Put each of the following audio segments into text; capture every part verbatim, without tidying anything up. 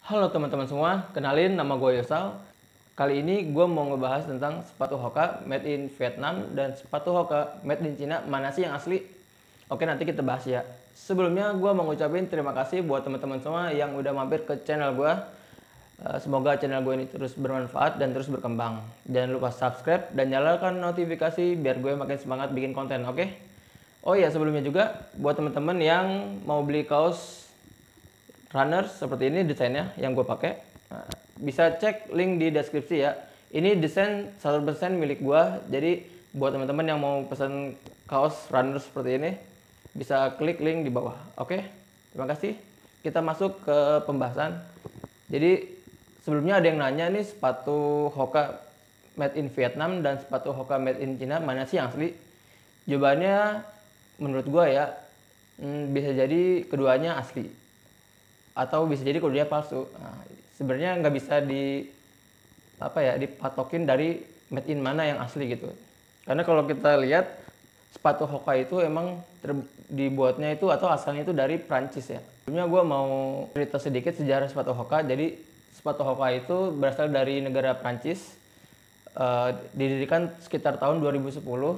Halo teman-teman semua, kenalin nama gue Yosal. Kali ini gue mau ngebahas tentang sepatu Hoka made in Vietnam dan sepatu Hoka made in China, mana sih yang asli? Oke, nanti kita bahas ya. Sebelumnya gue mau ngucapin terima kasih buat teman-teman semua yang udah mampir ke channel gue. Eh, Semoga channel gue ini terus bermanfaat dan terus berkembang. Jangan lupa subscribe dan nyalakan notifikasi biar gue makin semangat bikin konten, oke? Oh iya, sebelumnya juga buat teman-teman yang mau beli kaos runners seperti ini desainnya yang gue pakai, nah, bisa cek link di deskripsi ya. Ini desain seratus persen milik gue, jadi buat teman-teman yang mau pesan kaos runners seperti ini bisa klik link di bawah. Oke, terima kasih. Kita masuk ke pembahasan. Jadi sebelumnya ada yang nanya nih, sepatu Hoka made in Vietnam dan sepatu Hoka made in China mana sih yang asli? Jawabannya menurut gue ya, hmm, bisa jadi keduanya asli atau bisa jadi kalau dia palsu. Nah, sebenarnya nggak bisa di apa ya dipatokin dari made in mana yang asli gitu. Karena kalau kita lihat sepatu Hoka itu emang ter, dibuatnya itu atau asalnya itu dari Prancis ya. Sebelumnya gue mau cerita sedikit sejarah sepatu Hoka. Jadi sepatu Hoka itu berasal dari negara Prancis. Uh, didirikan sekitar tahun dua ribu sepuluh.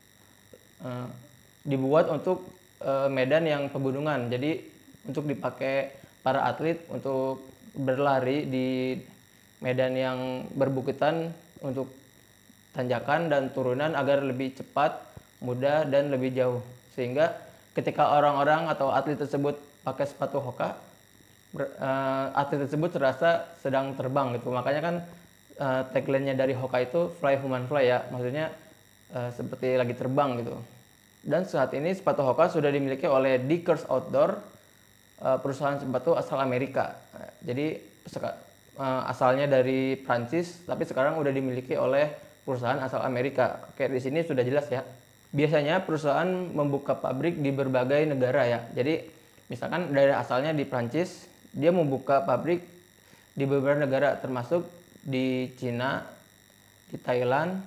Uh, dibuat untuk uh, medan yang pegunungan. Jadi untuk dipakai para atlet untuk berlari di medan yang berbukitan untuk tanjakan dan turunan agar lebih cepat, mudah, dan lebih jauh. Sehingga ketika orang-orang atau atlet tersebut pakai sepatu Hoka, uh, atlet tersebut terasa sedang terbang gitu. Makanya kan uh, tagline-nya dari Hoka itu Fly Human Fly ya, maksudnya uh, seperti lagi terbang gitu. Dan saat ini sepatu Hoka sudah dimiliki oleh Dickers Outdoor, perusahaan sepatu asal Amerika. Jadi asalnya dari Prancis, tapi sekarang udah dimiliki oleh perusahaan asal Amerika. Oke, di sini sudah jelas ya. Biasanya perusahaan membuka pabrik di berbagai negara ya. Jadi misalkan dari asalnya di Prancis, dia membuka pabrik di beberapa negara termasuk di Cina, di Thailand,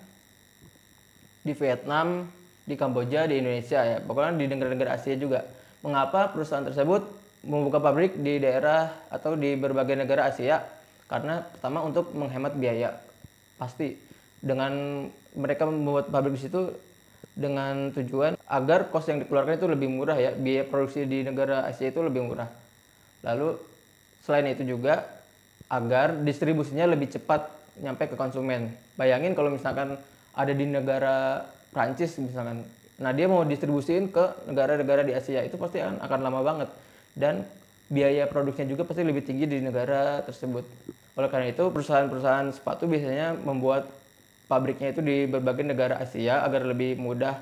di Vietnam, di Kamboja, di Indonesia ya. Pokoknya di negara-negara Asia juga. Mengapa perusahaan tersebut membuka pabrik di daerah atau di berbagai negara Asia? Karena pertama untuk menghemat biaya. Pasti dengan mereka membuat pabrik di situ dengan tujuan agar kos yang dikeluarkan itu lebih murah ya, biaya produksi di negara Asia itu lebih murah. Lalu selain itu juga agar distribusinya lebih cepat nyampe ke konsumen. Bayangin kalau misalkan ada di negara Prancis misalkan, nah dia mau distribusiin ke negara-negara di Asia, itu pasti akan, akan lama banget. Dan biaya produksinya juga pasti lebih tinggi di negara tersebut. Oleh karena itu perusahaan-perusahaan sepatu biasanya membuat pabriknya itu di berbagai negara Asia agar lebih mudah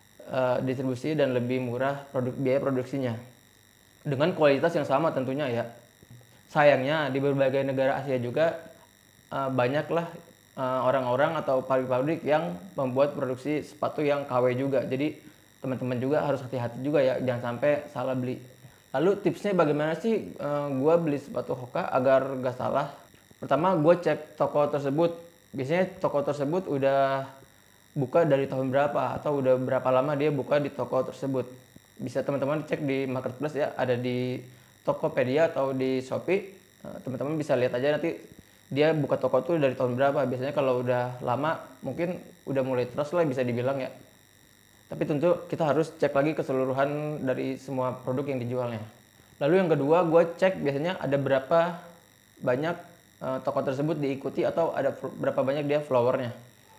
uh, distribusi dan lebih murah produk, biaya produksinya. Dengan kualitas yang sama tentunya ya. Sayangnya di berbagai negara Asia juga uh, banyaklah uh, orang-orang atau pabrik-pabrik yang membuat produksi sepatu yang K W juga. Jadi teman-teman juga harus hati-hati juga ya, jangan sampai salah beli. Lalu tipsnya bagaimana sih uh, gue beli sepatu Hoka agar gak salah? Pertama gue cek toko tersebut. Biasanya toko tersebut udah buka dari tahun berapa atau udah berapa lama dia buka di toko tersebut. Bisa teman-teman cek di marketplace ya, ada di Tokopedia atau di Shopee. Uh, teman-teman bisa lihat aja nanti dia buka toko tuh dari tahun berapa. Biasanya kalau udah lama mungkin udah mulai trust lah bisa dibilang ya. Tapi tentu kita harus cek lagi keseluruhan dari semua produk yang dijualnya. Lalu yang kedua, gue cek biasanya ada berapa banyak uh, toko tersebut diikuti atau ada berapa banyak dia followernya.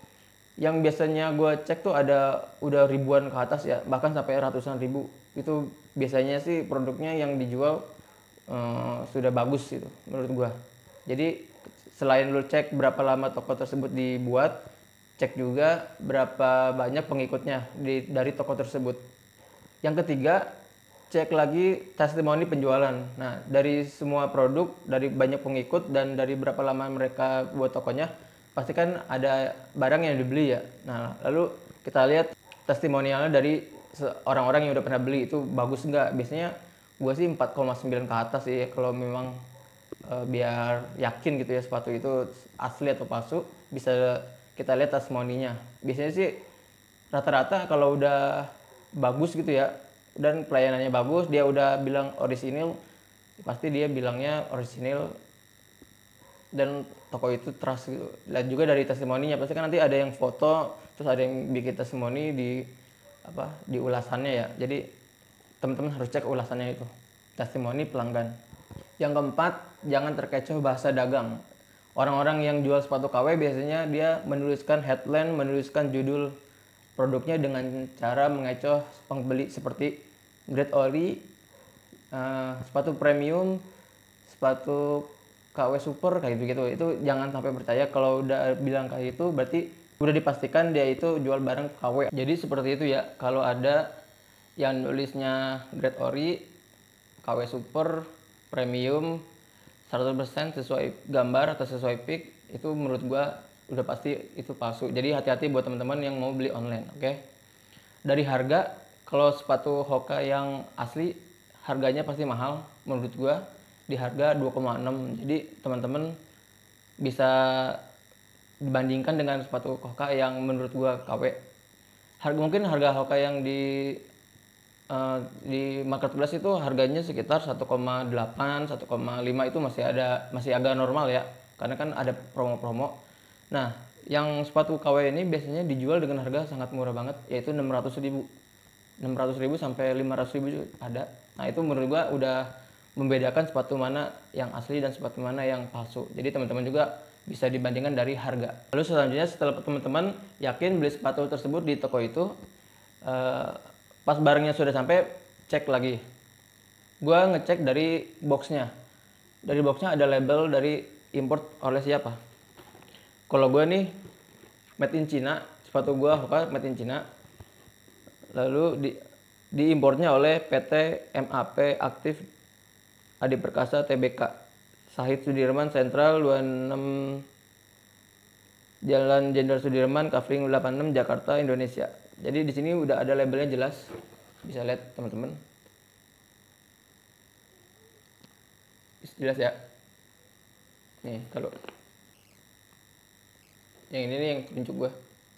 Yang biasanya gue cek tuh ada udah ribuan ke atas ya, bahkan sampai ratusan ribu. Itu biasanya sih produknya yang dijual uh, sudah bagus gitu menurut gue. Jadi selain lu cek berapa lama toko tersebut dibuat, cek juga berapa banyak pengikutnya di, dari toko tersebut. Yang ketiga, cek lagi testimoni penjualan. Nah, dari semua produk, dari banyak pengikut dan dari berapa lama mereka buat tokonya, pasti kan ada barang yang dibeli ya. Nah, lalu kita lihat testimonialnya dari orang-orang yang udah pernah beli itu bagus nggak. Biasanya gue sih empat koma sembilan ke atas sih kalau memang e, biar yakin gitu ya sepatu itu asli atau palsu, bisa kita lihat testimoninya. Biasanya sih rata-rata kalau udah bagus gitu ya dan pelayanannya bagus, dia udah bilang orisinil, pasti dia bilangnya orisinil dan toko itu trust gitu. Dan juga dari testimoninya pasti kan nanti ada yang foto, terus ada yang bikin testimoni di apa di ulasannya ya. Jadi teman-teman harus cek ulasannya itu, testimoni pelanggan. Yang keempat, jangan terkecoh bahasa dagang. Orang-orang yang jual sepatu K W biasanya dia menuliskan headline, menuliskan judul produknya dengan cara mengecoh pembeli seperti grade ori, uh, sepatu premium, sepatu K W super kayak gitu. Itu jangan sampai percaya. Kalau udah bilang kayak itu berarti udah dipastikan dia itu jual barang K W. Jadi seperti itu ya. Kalau ada yang nulisnya grade ori, K W super, premium, seratus persen sesuai gambar atau sesuai pic, itu menurut gua udah pasti itu palsu. Jadi hati-hati buat teman-teman yang mau beli online, oke? Okay? Dari harga, kalau sepatu Hoka yang asli harganya pasti mahal menurut gua, di harga dua koma enam. Jadi teman-teman bisa dibandingkan dengan sepatu Hoka yang menurut gua K W. Harga mungkin harga Hoka yang di uh, di marketplace itu harganya sekitar satu koma delapan, satu koma lima itu masih ada masih agak normal ya. Karena kan ada promo-promo. Nah, yang sepatu K W ini biasanya dijual dengan harga sangat murah banget, yaitu enam ratus ribu. enam ratus ribu sampai lima ratus ribu juga ada. Nah, itu menurut gua udah membedakan sepatu mana yang asli dan sepatu mana yang palsu. Jadi teman-teman juga bisa dibandingkan dari harga. Lalu selanjutnya setelah teman-teman yakin beli sepatu tersebut di toko itu, eh, pas barangnya sudah sampai, cek lagi. Gua ngecek dari boxnya. Dari boxnya ada label dari import oleh siapa. Kalau gue nih made in China, sepatu gue Hoka made in China. Lalu di diimportnya oleh P T M A P Aktif Adi Perkasa T B K, Sahid Sudirman Sentral dua puluh enam Jalan Jenderal Sudirman, Kavling delapan puluh enam Jakarta, Indonesia. Jadi di sini udah ada labelnya jelas. Bisa lihat teman-teman. Jelas ya. Nih, kalau yang ini nih yang tunjuk gua.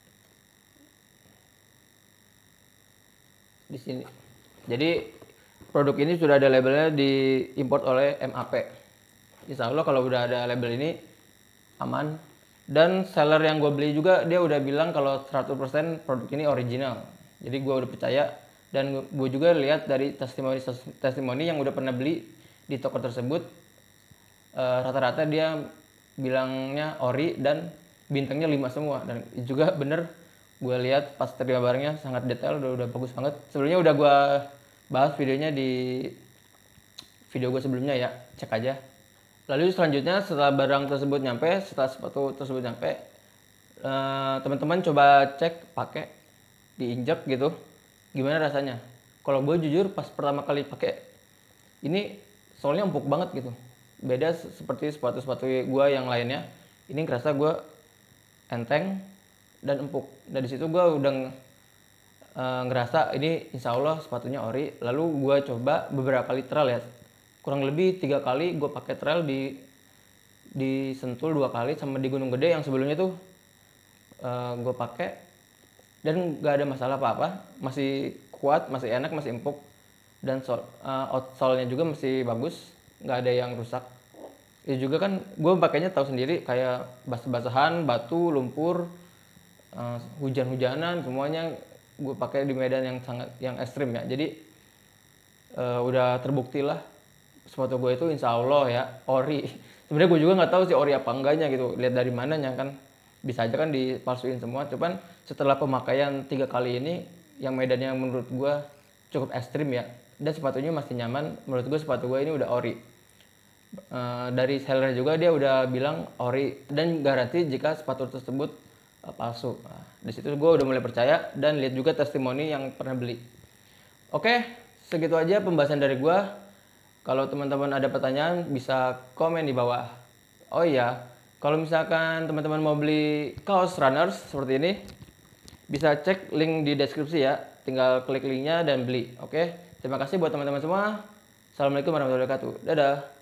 Di sini. Jadi produk ini sudah ada labelnya, diimport oleh M A P. Insya Allah kalau udah ada label ini aman. Dan seller yang gue beli juga dia udah bilang kalau seratus persen produk ini original. Jadi gue udah percaya, dan gue juga lihat dari testimoni testimoni yang udah pernah beli di toko tersebut, rata-rata dia bilangnya ori dan bintangnya lima semua. Dan juga bener, gue lihat pas terima barangnya sangat detail, udah, udah bagus banget. Sebelumnya udah gue bahas videonya di video gue sebelumnya ya, cek aja. Lalu selanjutnya setelah barang tersebut nyampe, setelah sepatu tersebut nyampe, eh, teman-teman coba cek pakai, diinjak gitu, gimana rasanya. Kalau gue jujur pas pertama kali pakai ini soalnya empuk banget gitu, beda seperti sepatu-sepatu gue yang lainnya. Ini ngerasa gue enteng dan empuk. Dan disitu gue udah uh, ngerasa ini insya Allah sepatunya ori. Lalu gue coba beberapa kali trial ya, kurang lebih tiga kali gue pakai trail di di Sentul dua kali sama di Gunung Gede yang sebelumnya tuh uh, gue pakai dan gak ada masalah apa-apa, masih kuat, masih enak, masih empuk, dan sol, uh, outsole-nya juga masih bagus, nggak ada yang rusak. Itu juga kan gue pakainya tahu sendiri kayak basah-basahan, batu, lumpur, uh, hujan-hujanan, semuanya gue pakai di medan yang sangat yang ekstrim ya. Jadi uh, udah terbukti lah sepatu gue itu insya Allah ya ori. Sebenarnya gue juga nggak tahu sih ori apa enggaknya gitu, lihat dari mananya kan, bisa aja kan dipalsuin semua. Cuman setelah pemakaian tiga kali ini yang medannya menurut gue cukup ekstrim ya, dan sepatunya masih nyaman. Menurut gue sepatu gue ini udah ori. Uh, dari seller juga dia udah bilang ori dan garansi jika sepatu tersebut uh, palsu. Nah, di situ gue udah mulai percaya dan lihat juga testimoni yang pernah beli. Oke, segitu aja pembahasan dari gue. Kalau teman-teman ada pertanyaan bisa komen di bawah. Oh iya, kalau misalkan teman-teman mau beli kaos runners seperti ini, bisa cek link di deskripsi ya. Tinggal klik linknya dan beli. Oke, terima kasih buat teman-teman semua. Assalamualaikum warahmatullahi wabarakatuh. Dadah.